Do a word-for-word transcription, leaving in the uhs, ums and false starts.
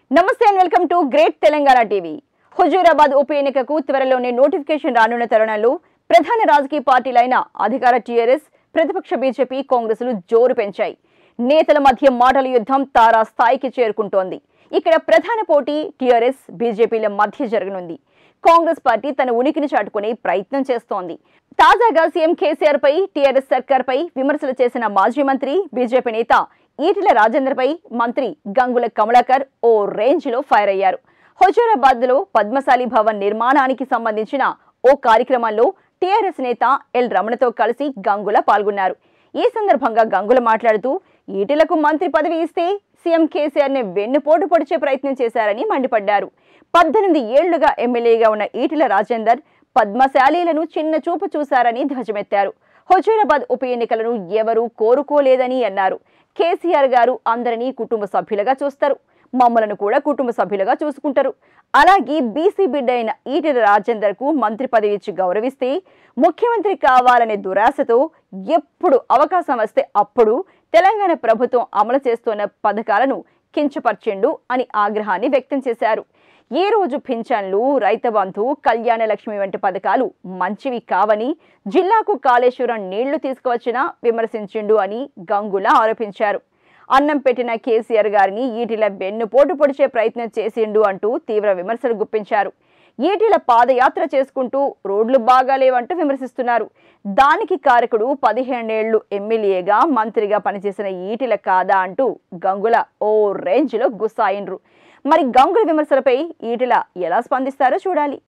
నమస్తే and welcome to great Telangana TV. Huzurabad ఉప ఎన్నికకు త్వరలోనే నోటిఫికేషన్ రానున్న తరుణంలో ప్రధాన రాజకీయ పార్టీలైన అధికార టీఆర్ఎస్, ప్రతిపక్ష బీజేపీ, కాంగ్రెస్లు జోరు పెంచాయి. నేతల మధ్య మాటల యుద్ధం తారా స్థాయికి చేరుకుంటోంది. ఇక్కడ ప్రధాన పోటీ టీఆర్ఎస్, బీజేపీల మధ్య జరగనుంది. కాంగ్రెస్ పార్టీ తన ఉనికిని చాటుకునే ప్రయత్నం చేస్తోంది. తాజాగా సీఎం కేసీఆర్ పై, టీఆర్ఎస్ సర్కార్ పై విమర్శలు చేసిన మాజీ మంత్రి, బీజేపీ నేత ఈటెల రాజేందర్ పై మంత్రి గంగుల కమలాకర్ ఓ రేంజ్ లో ఫైర్ అయ్యారు. హుజూరాబాద్ లో పద్మశాలి భవన్ నిర్మాణానికి సంబంధించిన ఓ కార్యక్రమంలో టీఆర్ఎస్ నేత ఎల్ రమణతో కలిసి గంగుల పాల్గొన్నారు. ఈ సందర్భంగా గంగుల మాట్లాడుతూ ఈటెలకు మంత్రి పదవి ఇస్తే సీఎం కేసీఆర్ ని వెన్నుపోటు పొడిచే ప్రయత్నం చేశారని మండిపడ్డారు. పద్దెనిమిది ఏళ్లుగా ఎమ్మెల్యేగా ఉన్న ఈటెల రాజేందర్ పద్మశాలీలను చిన్న చూపు చూశారని ధ్వజమెత్తారు. హుజూరాబాద్ ఉప ఎన్నికలను ఎవరూ కోరుకోలేదని అన్నారు. కేసీఆర్ గారు అందరినీ కుటుంబ సభ్యులుగా చూస్తారు, మమ్మలను కూడా కుటుంబ సభ్యులుగా చూసుకుంటారు. అలాగే బీసీ బిడ్డ అయిన ఈటెల రాజేందర్ కు మంత్రి పదవి ఇచ్చి గౌరవిస్తే ముఖ్యమంత్రి కావాలనే దురాశతో ఎప్పుడు అవకాశం వస్తే అప్పుడు తెలంగాణ ప్రభుత్వం అమలు చేస్తున్న పథకాలను కించపర్చిండు అని ఆగ్రహాన్ని వ్యక్తం చేశారు. ఈ రోజు పింఛన్లు, రైతు బంధు, కళ్యాణ లక్ష్మి వంటి పథకాలు మంచివి కావని, జిల్లాకు కాళేశ్వరం నీళ్లు తీసుకువచ్చినా విమర్శించిండు అని గంగుల ఆరోపించారు. అన్నం పెట్టిన కేసీఆర్ గారిని ఈటెల వెన్నుపోటు పొడిచే ప్రయత్నం చేసిండు అంటూ తీవ్ర విమర్శలు గుప్పించారు. ఈటెల పాదయాత్ర చేసుకుంటూ రోడ్లు బాగాలేవంటూ విమర్శిస్తున్నారు. దానికి కారకుడు పదిహేనేళ్లు ఎమ్మెల్యేగా, మంత్రిగా పనిచేసిన ఈటెల కాదా అంటూ గంగుల ఓ రేంజ్ లో గుస్సాయిన్రు. మరి గంగుల విమర్శలపై ఈటెల ఎలా స్పందిస్తారో చూడాలి.